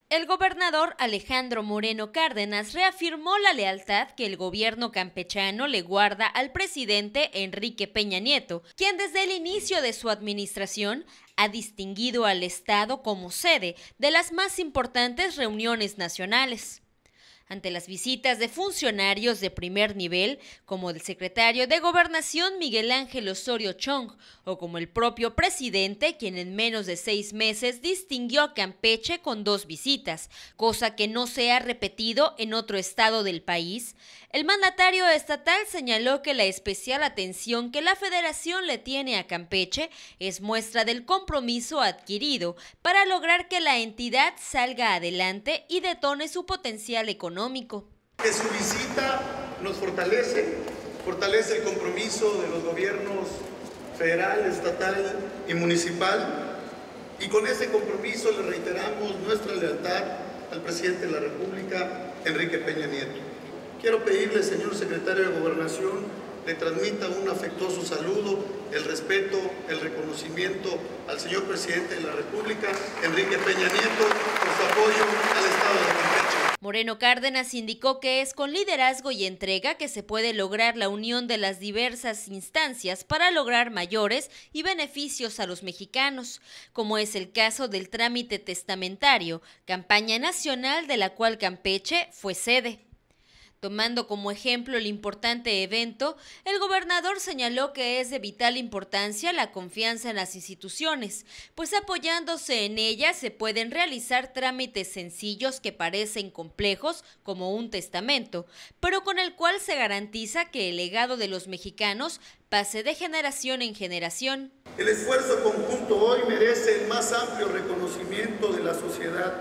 El gobernador Alejandro Moreno Cárdenas reafirmó la lealtad que el gobierno campechano le guarda al presidente Enrique Peña Nieto, quien desde el inicio de su administración ha distinguido al Estado como sede de las más importantes reuniones nacionales. Ante las visitas de funcionarios de primer nivel, como el secretario de Gobernación Miguel Ángel Osorio Chong, o como el propio presidente, quien en menos de 6 meses distinguió a Campeche con 2 visitas, cosa que no se ha repetido en otro estado del país, el mandatario estatal señaló que la especial atención que la Federación le tiene a Campeche es muestra del compromiso adquirido para lograr que la entidad salga adelante y detone su potencial económico. Que su visita nos fortalece el compromiso de los gobiernos federal, estatal y municipal, y con ese compromiso le reiteramos nuestra lealtad al presidente de la República, Enrique Peña Nieto. Quiero pedirle, señor secretario de Gobernación, le transmita un afectuoso saludo, el respeto, el reconocimiento al señor presidente de la República, Enrique Peña Nieto, por su apoyo al Estado de Campeche. Moreno Cárdenas indicó que es con liderazgo y entrega que se puede lograr la unión de las diversas instancias para lograr mayores y beneficios a los mexicanos, como es el caso del trámite testamentario, campaña nacional de la cual Campeche fue sede. Tomando como ejemplo el importante evento, el gobernador señaló que es de vital importancia la confianza en las instituciones, pues apoyándose en ellas se pueden realizar trámites sencillos que parecen complejos, como un testamento, pero con el cual se garantiza que el legado de los mexicanos pase de generación en generación. El esfuerzo conjunto hoy merece el más amplio reconocimiento de la sociedad.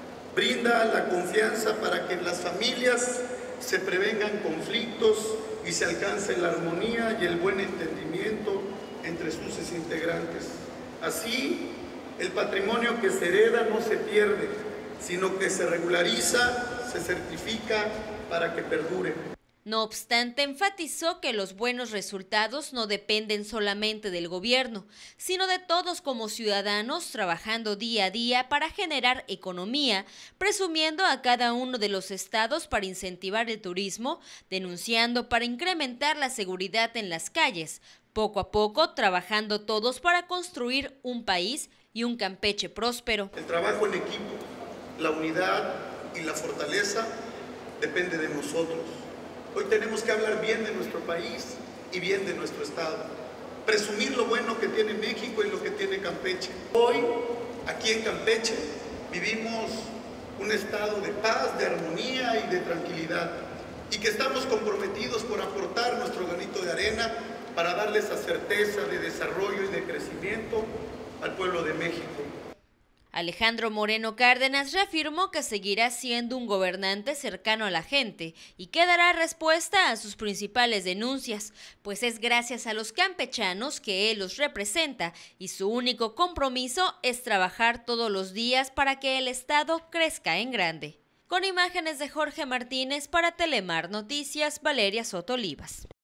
Brinda la confianza para que las familias se prevengan conflictos y se alcance la armonía y el buen entendimiento entre sus integrantes. Así, el patrimonio que se hereda no se pierde, sino que se regulariza, se certifica para que perdure. No obstante, enfatizó que los buenos resultados no dependen solamente del gobierno, sino de todos como ciudadanos trabajando día a día para generar economía, presumiendo a cada uno de los estados para incentivar el turismo, denunciando para incrementar la seguridad en las calles, poco a poco trabajando todos para construir un país y un Campeche próspero. El trabajo en equipo, la unidad y la fortaleza depende de nosotros. Hoy tenemos que hablar bien de nuestro país y bien de nuestro estado. Presumir lo bueno que tiene México y lo que tiene Campeche. Hoy, aquí en Campeche, vivimos un estado de paz, de armonía y de tranquilidad. Y que estamos comprometidos por aportar nuestro granito de arena para darle esa certeza de desarrollo y de crecimiento al pueblo de México. Alejandro Moreno Cárdenas reafirmó que seguirá siendo un gobernante cercano a la gente y que dará respuesta a sus principales denuncias, pues es gracias a los campechanos que él los representa y su único compromiso es trabajar todos los días para que el Estado crezca en grande. Con imágenes de Jorge Martínez para Telemar Noticias, Valeria Soto Olivas.